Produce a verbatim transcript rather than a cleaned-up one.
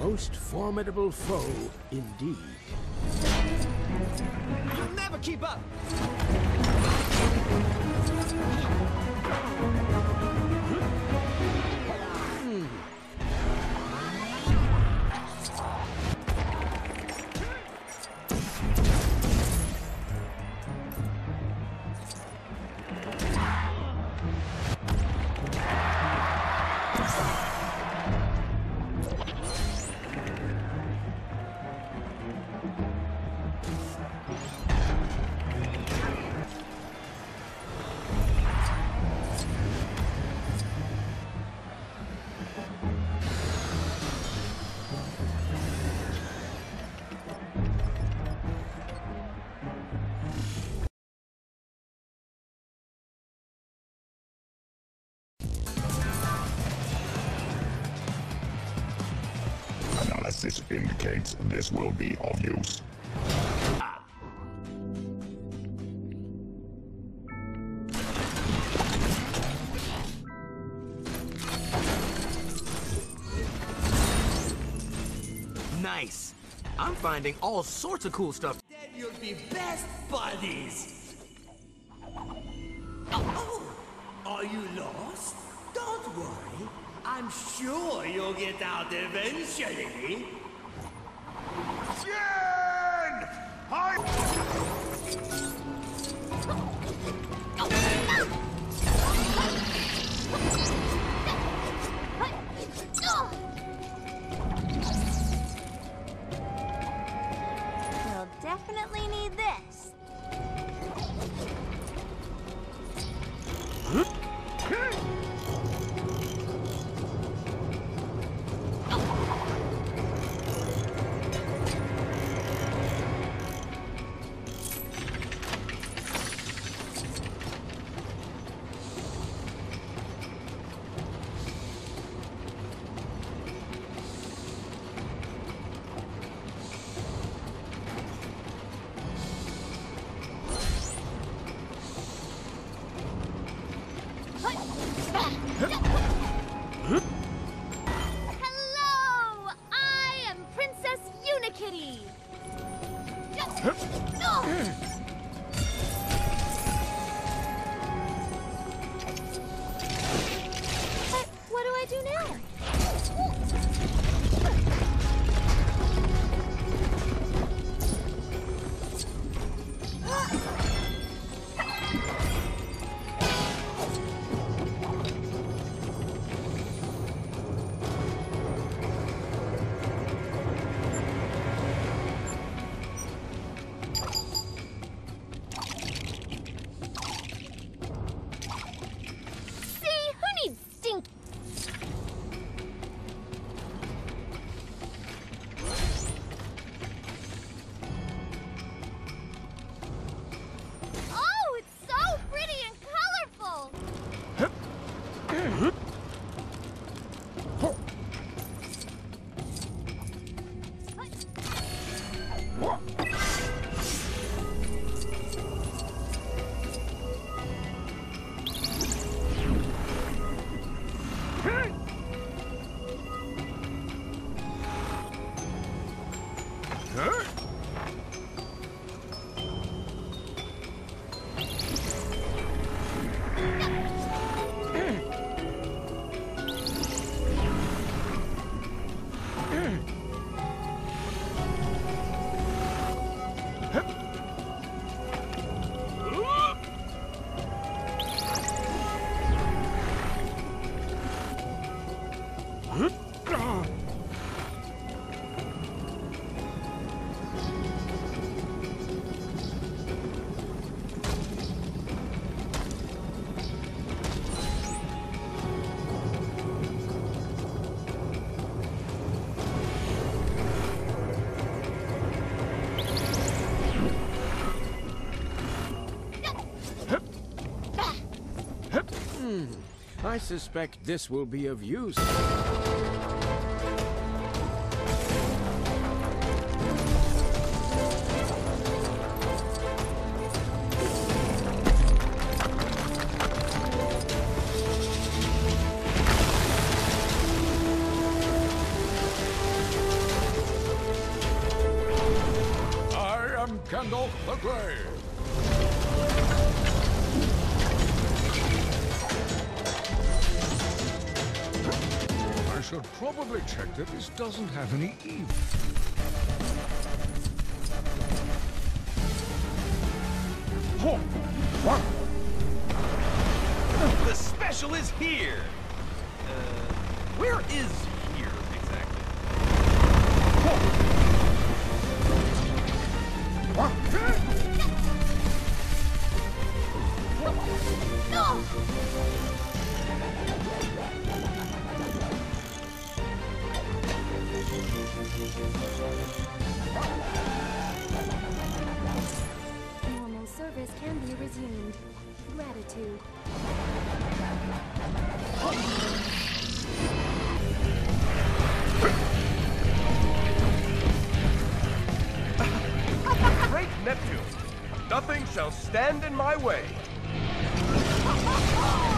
most formidable foe indeed. You'll never keep up! Analysis indicates this will be of use. Nice. I'm finding all sorts of cool stuff. Then you'll be best buddies. Oh, are you lost? Don't worry. I'm sure you'll get out eventually. Jen! I... We'll definitely need this. Hello! I am Princess Unikitty! But what do I do now? I suspect this will be of use. Now, the grave. I should probably check that this doesn't have any evil. Oh, what? The special is here. Uh, where is here exactly? What? No! Normal service can be resumed. Gratitude. Great Neptune, nothing shall stand in my way.